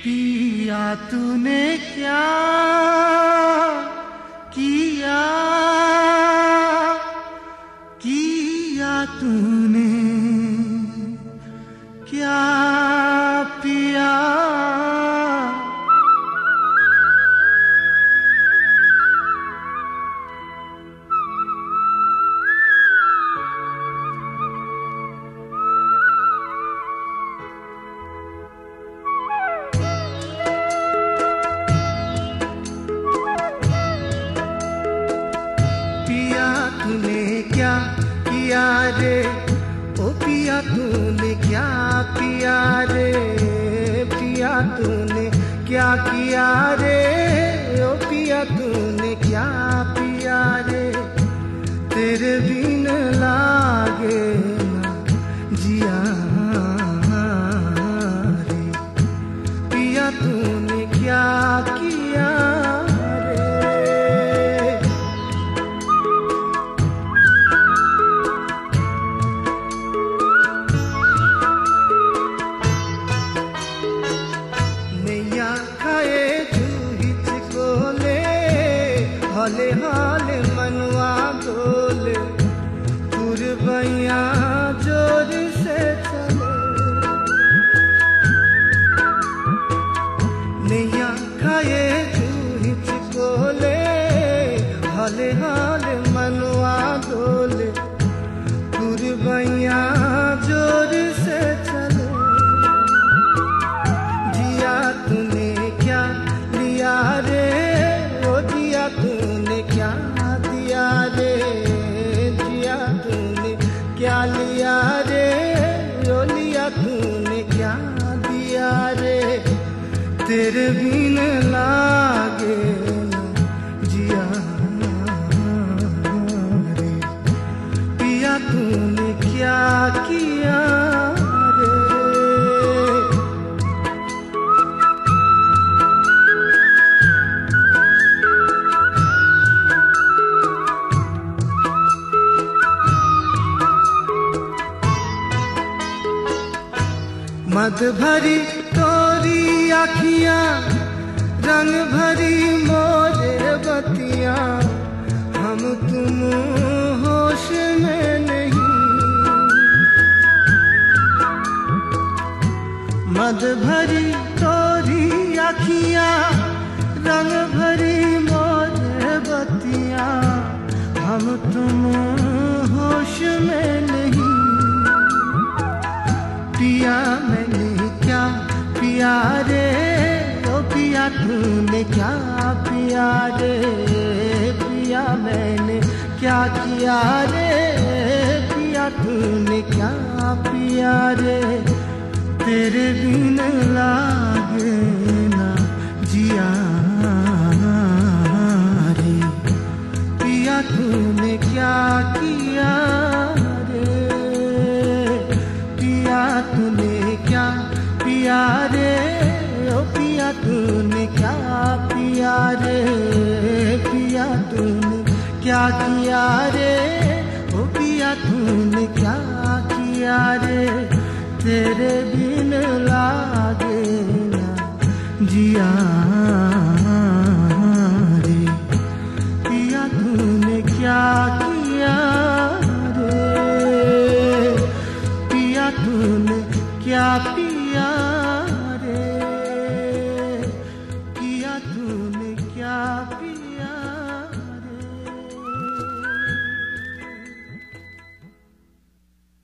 पिया तूने क्या किया, किया तूने क्या पिया। तूने क्या किया रे, ओ पिया तूने क्या पिया रे, पिया तूने क्या किया रे, ओ पिया तूने क्या पिया रे। तेरे बिन लागे ना जिया रे, पिया तूने क्या किया। हाले हाले मनवा डोले, पुरवैया जोर से चले। नैया खाए जूहिच कोले, हाले हाले मनवा डोले, पुरवैया जोर से चले। जिया तूने क्या लिया रे, ओ जिया तूने क्या दिया रे, जिया तूने क्या लिया रे, ओ लिया तूने क्या दिया रे। तेरे बिन लागे ना जिया रे, पिया तूने क्या किया रे। मद भरी तोरी आखियां, रंग भरी मोरे बतियां, हम तुम होश में नहीं। मद भरी तोरी आखियां, रंग भरी मोरे बतियां, हम तुम होश में नहीं। पिया मैंने क्या पिया रे, ओ पिया तूने क्या पिया रे, पिया मैंने क्या किया रे, पिया तूने क्या पिया रे। तेरे बिन लागे ना जिया रे, पिया तूने क्या किया रे। पिया तूने क्या पिया रे, ओ पिया तूने क्या पिया रे, पिया तूने क्या किया रे, ओ पिया तूने क्या किया रे। तेरे बिन लागे ना जिया रे, पिया तूने क्या किया रे, पिया तूने क्या पिया।